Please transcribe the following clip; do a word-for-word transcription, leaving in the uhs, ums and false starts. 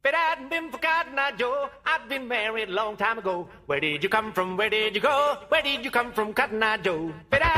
If it hadn't been for Cotton Eye Joe, I'd been married a long time ago. Where did you come from? Where did you go? Where did you come from, Cotton Eye Joe? If it